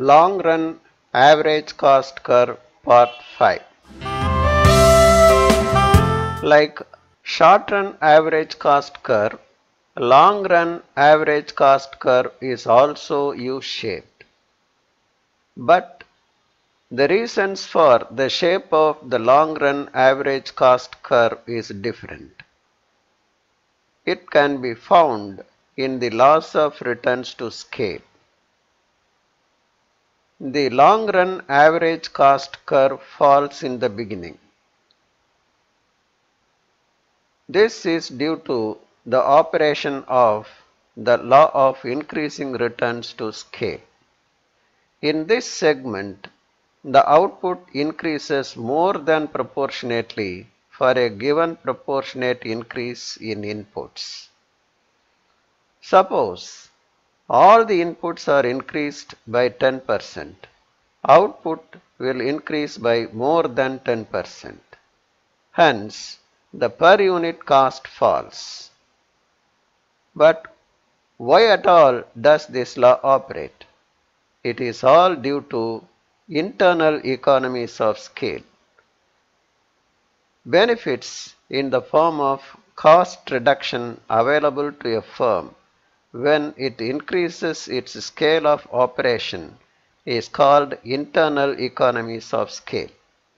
Long Run Average Cost Curve Part 5. Like short run average cost curve, long run average cost curve is also U-shaped. But the reasons for the shape of the long run average cost curve is different. It can be found in the laws of returns to scale. The long run average cost curve falls in the beginning. This is due to the operation of the law of increasing returns to scale. In this segment, the output increases more than proportionately for a given proportionate increase in inputs. Suppose all the inputs are increased by 10%. Output will increase by more than 10%. Hence, the per unit cost falls. But why at all does this law operate? It is all due to internal economies of scale. Benefits in the form of cost reduction available to a firm when it increases its scale of operation is called internal economies of scale.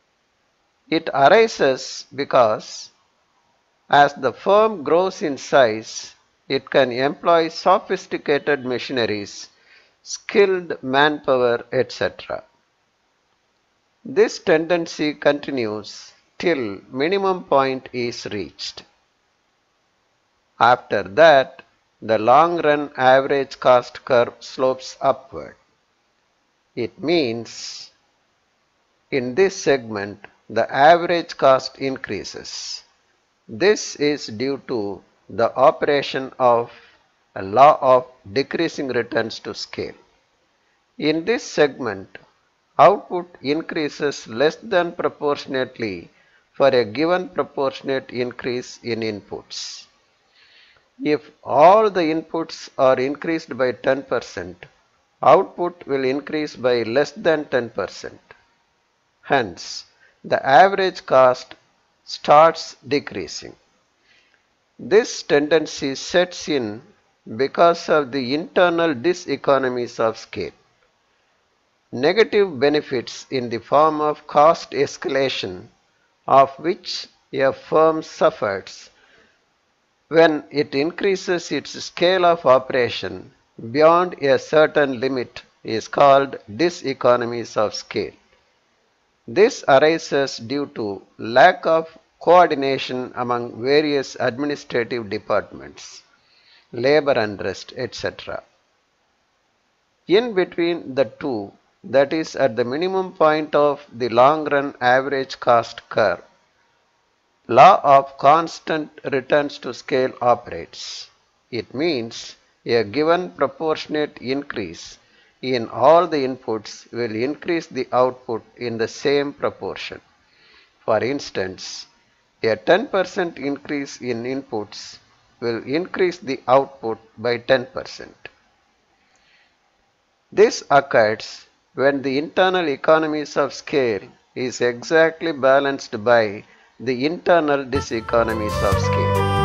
It arises because as the firm grows in size, it can employ sophisticated machineries, skilled manpower, etc. This tendency continues till minimum point is reached. After that, the long run average cost curve slopes upward. It means in this segment, the average cost increases. This is due to the operation of a law of decreasing returns to scale. In this segment, output increases less than proportionately for a given proportionate increase in inputs. If all the inputs are increased by 10%, output will increase by less than 10%. Hence, the average cost starts decreasing. This tendency sets in because of the internal diseconomies of scale. Negative benefits in the form of cost escalation of which a firm suffers when it increases its scale of operation beyond a certain limit is called diseconomies of scale. This arises due to lack of coordination among various administrative departments, labor unrest, etc. In between the two, that is at the minimum point of the long run average cost curve, law of constant returns to scale operates. It means a given proportionate increase in all the inputs will increase the output in the same proportion. For instance, a 10% increase in inputs will increase the output by 10%. This occurs when the internal economies of scale is exactly balanced by the internal diseconomies of scale.